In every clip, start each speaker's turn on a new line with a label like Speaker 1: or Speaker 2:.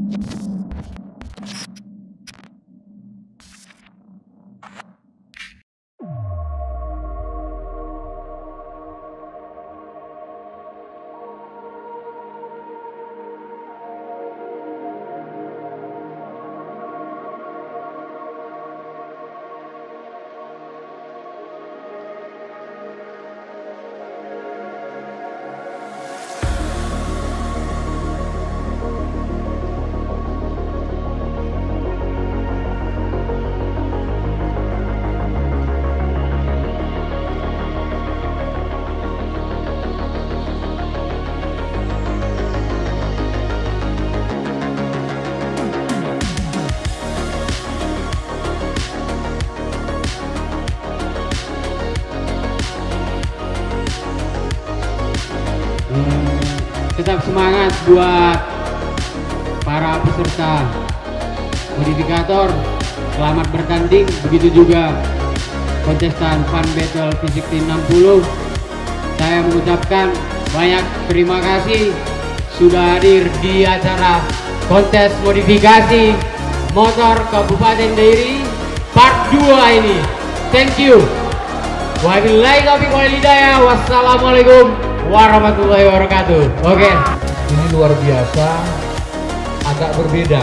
Speaker 1: Tetap semangat buat para peserta modifikator, selamat bertanding. Begitu juga kontestan Fun Battle Fisik Team 60. Saya mengucapkan banyak terima kasih sudah hadir di acara kontes modifikasi motor Kabupaten Dairi part 2 ini. Thank you. Wabillahi taufiq wal hidayah. Wassalamualaikum warahmatullahi wabarakatuh. Oke.
Speaker 2: Ini luar biasa, agak berbeda.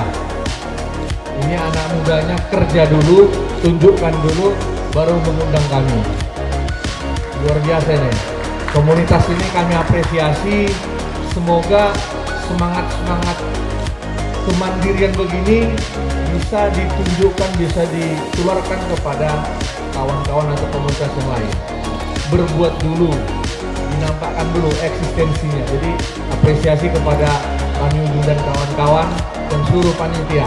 Speaker 2: Ini anak mudanya kerja dulu, tunjukkan dulu, baru mengundang kami. Luar biasa ini. Komunitas ini kami apresiasi. Semoga semangat-semangat kemandirian begini bisa ditunjukkan, bisa dikeluarkan kepada kawan-kawan atau komunitas yang lain. Berbuat dulu, dinampakkan dulu eksistensinya. Jadi apresiasi kepada Pak Ujung dan kawan-kawan dan seluruh panitia.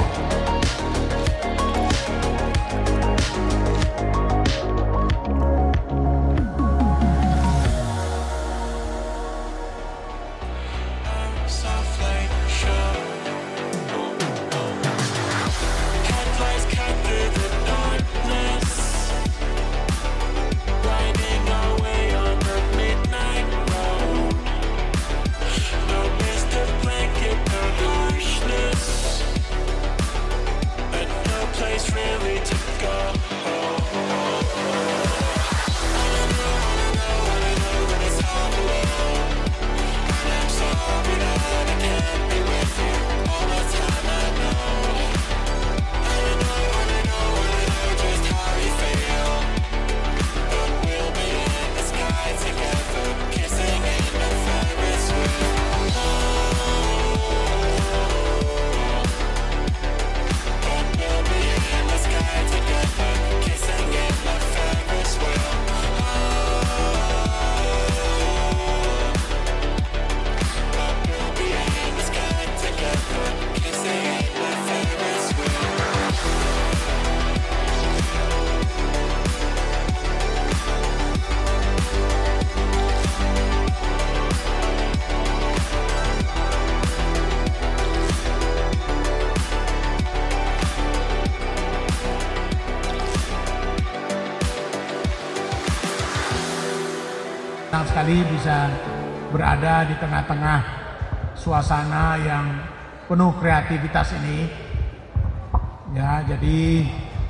Speaker 3: Senang sekali bisa berada di tengah-tengah suasana yang penuh kreativitas ini. Ya, jadi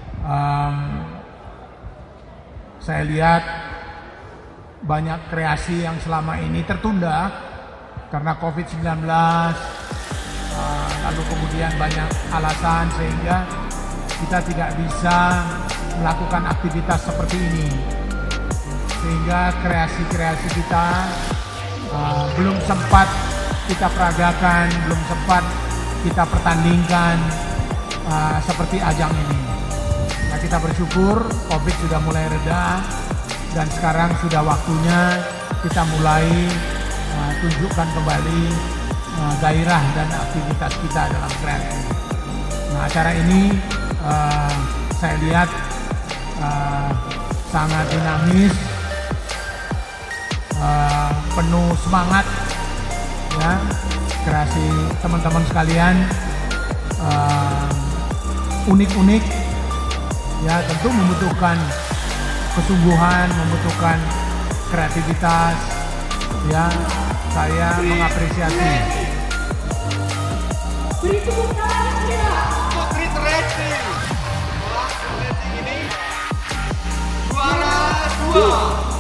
Speaker 3: saya lihat banyak kreasi yang selama ini tertunda karena COVID-19, lalu kemudian banyak alasan sehingga kita tidak bisa melakukan aktivitas seperti ini. Sehingga kreasi-kreasi kita belum sempat kita peragakan, belum sempat kita pertandingkan seperti ajang ini. Nah, kita bersyukur COVID sudah mulai reda dan sekarang sudah waktunya kita mulai tunjukkan kembali gairah dan aktivitas kita dalam kreasi. Nah, acara ini saya lihat sangat dinamis, penuh semangat, ya, kreasi teman-teman sekalian unik-unik, ya, tentu membutuhkan kesungguhan, membutuhkan kreativitas, ya. Saya mengapresiasi
Speaker 4: Beri tepuk tangan ya.
Speaker 5: Untuk Chris Racing. Setelah Chris Racing ini juara 2.